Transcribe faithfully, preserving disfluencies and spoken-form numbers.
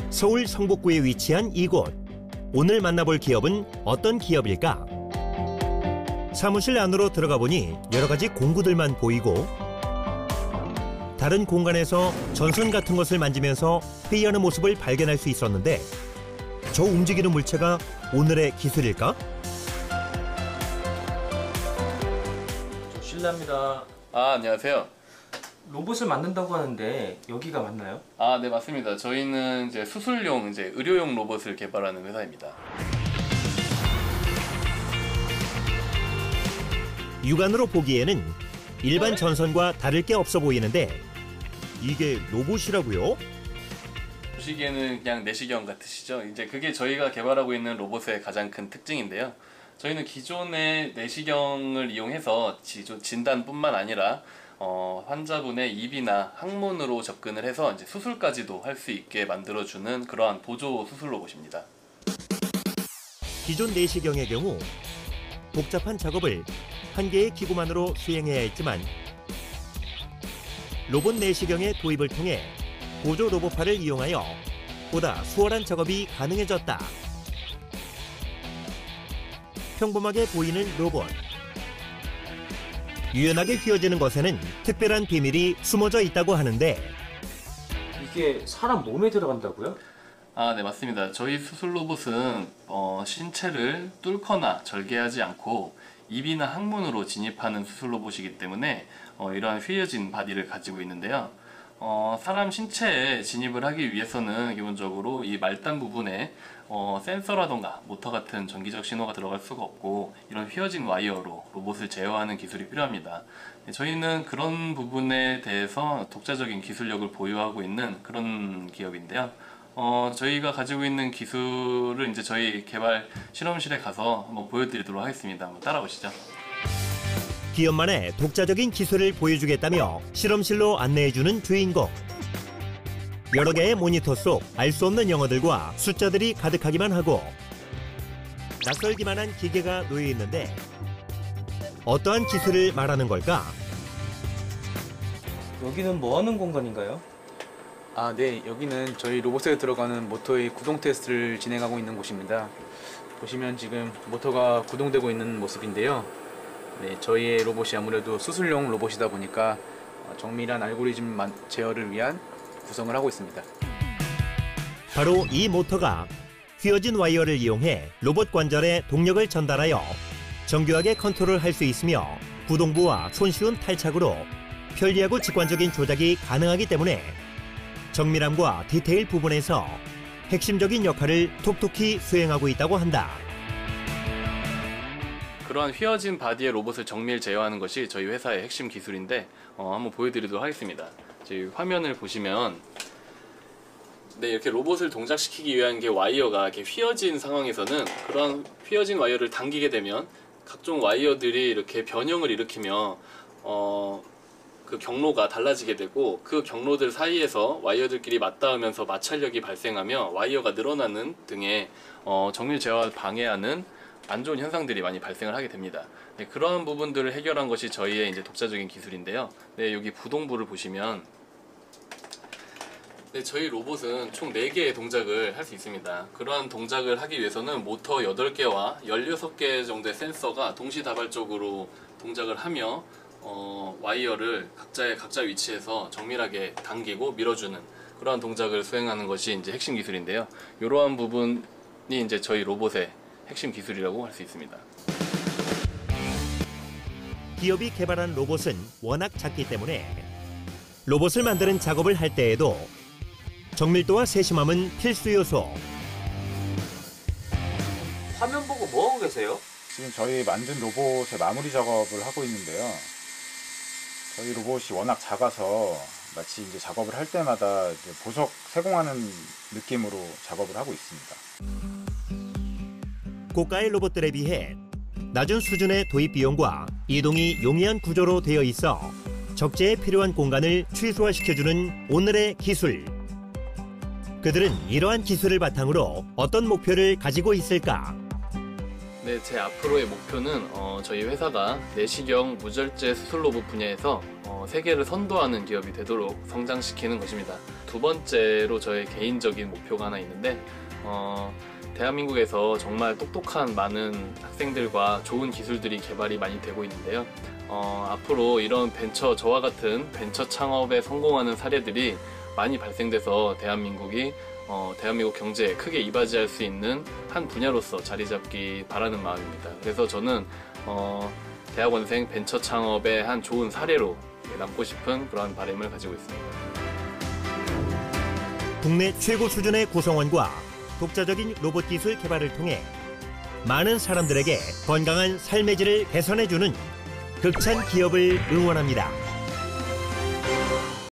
서울 성북구에 위치한 이곳. 오늘 만나볼 기업은 어떤 기업일까? 사무실 안으로 들어가 보니 여러 가지 공구들만 보이고 다른 공간에서 전선 같은 것을 만지면서 회의하는 모습을 발견할 수 있었는데 저 움직이는 물체가 오늘의 기술일까? 실례합니다. 아, 안녕하세요. 로봇을 만든다고 하는데 여기가 맞나요? 아, 네, 맞습니다. 저희는 이제 수술용, 이제 의료용 로봇을 개발하는 회사입니다. 육안으로 보기에는 일반 전선과 다를 게 없어 보이는데 이게 로봇이라고요? 보시기에는 그냥 내시경 같으시죠? 이제 그게 저희가 개발하고 있는 로봇의 가장 큰 특징인데요. 저희는 기존의 내시경을 이용해서 진단뿐만 아니라 어, 환자분의 입이나 항문으로 접근을 해서 이제 수술까지도 할 수 있게 만들어주는 그러한 보조 수술 로봇입니다. 기존 내시경의 경우 복잡한 작업을 한 개의 기구만으로 수행해야 했지만 로봇 내시경의 도입을 통해 보조 로봇파를 이용하여 보다 수월한 작업이 가능해졌다. 평범하게 보이는 로봇. 유연하게 휘어지는 것에는 특별한 비밀이 숨어져 있다고 하는데 이게 사람 몸에 들어간다고요? 아, 네, 맞습니다. 저희 수술 로봇은 어, 신체를 뚫거나 절개하지 않고 입이나 항문으로 진입하는 수술 로봇이기 때문에 어, 이러한 휘어진 바디를 가지고 있는데요. 어, 사람 신체에 진입을 하기 위해서는 기본적으로 이 말단 부분에 어, 센서라던가 모터 같은 전기적 신호가 들어갈 수가 없고 이런 휘어진 와이어로 로봇을 제어하는 기술이 필요합니다. 네, 저희는 그런 부분에 대해서 독자적인 기술력을 보유하고 있는 그런 기업인데요. 어, 저희가 가지고 있는 기술을 이제 저희 개발 실험실에 가서 한번 보여드리도록 하겠습니다. 한번 따라오시죠. 기업만의 독자적인 기술을 보여주겠다며 실험실로 안내해주는 주인공. 여러 개의 모니터 속 알 수 없는 영어들과 숫자들이 가득하기만 하고 낯설기만 한 기계가 놓여 있는데 어떠한 기술을 말하는 걸까? 여기는 뭐 하는 공간인가요? 아, 네. 여기는 저희 로봇에 들어가는 모터의 구동 테스트를 진행하고 있는 곳입니다. 보시면 지금 모터가 구동되고 있는 모습인데요. 네, 저희의 로봇이 아무래도 수술용 로봇이다 보니까 정밀한 알고리즘 제어를 위한 구성을 하고 있습니다. 바로 이 모터가 휘어진 와이어를 이용해 로봇 관절에 동력을 전달하여 정교하게 컨트롤할 수 있으며 구동부와 손쉬운 탈착으로 편리하고 직관적인 조작이 가능하기 때문에 정밀함과 디테일 부분에서 핵심적인 역할을 톡톡히 수행하고 있다고 한다. 그러한 휘어진 바디의 로봇을 정밀 제어하는 것이 저희 회사의 핵심 기술인데 어, 한번 보여드리도록 하겠습니다. 저희 화면을 보시면 네, 이렇게 로봇을 동작시키기 위한 게 와이어가 이렇게 휘어진 상황에서는 그런 휘어진 와이어를 당기게 되면 각종 와이어들이 이렇게 변형을 일으키며 어, 그 경로가 달라지게 되고 그 경로들 사이에서 와이어들끼리 맞닿으면서 마찰력이 발생하며 와이어가 늘어나는 등의 어, 정밀 제어를 방해하는 안 좋은 현상들이 많이 발생을 하게 됩니다. 네, 그러한 부분들을 해결한 것이 저희의 이제 독자적인 기술인데요. 네, 여기 부동부를 보시면 네, 저희 로봇은 총 네 개의 동작을 할 수 있습니다. 그러한 동작을 하기 위해서는 모터 여덟 개와 열여섯 개 정도의 센서가 동시다발적으로 동작을 하며 어, 와이어를 각자의 각자 위치에서 정밀하게 당기고 밀어주는 그러한 동작을 수행하는 것이 이제 핵심 기술인데요. 이러한 부분이 이제 저희 로봇의 핵심 기술이라고 할 수 있습니다. 기업이 개발한 로봇은 워낙 작기 때문에 로봇을 만드는 작업을 할 때에도 정밀도와 세심함은 필수 요소. 화면 보고 뭐 하고 계세요? 지금 저희 만든 로봇의 마무리 작업을 하고 있는데요. 저희 로봇이 워낙 작아서 마치 이제 작업을 할 때마다 이제 보석 세공하는 느낌으로 작업을 하고 있습니다. 고가의 로봇들에 비해 낮은 수준의 도입 비용과 이동이 용이한 구조로 되어 있어 적재에 필요한 공간을 최소화시켜주는 오늘의 기술. 그들은 이러한 기술을 바탕으로 어떤 목표를 가지고 있을까? 네, 제 앞으로의 목표는 어, 저희 회사가 내시경 무절제 수술 로봇 분야에서 어, 세계를 선도하는 기업이 되도록 성장시키는 것입니다. 두 번째로 저의 개인적인 목표가 하나 있는데 어, 대한민국에서 정말 똑똑한 많은 학생들과 좋은 기술들이 개발이 많이 되고 있는데요. 어, 앞으로 이런 벤처, 저와 같은 벤처 창업에 성공하는 사례들이 많이 발생돼서 대한민국이 어, 대한민국 경제에 크게 이바지할 수 있는 한 분야로서 자리 잡기 바라는 마음입니다. 그래서 저는 어, 대학원생 벤처 창업의 한 좋은 사례로 남고 싶은 그런 바람을 가지고 있습니다. 국내 최고 수준의 구성원과 독자적인 로봇 기술 개발을 통해 많은 사람들에게 건강한 삶의 질을 개선해주는 극찬 기업을 응원합니다.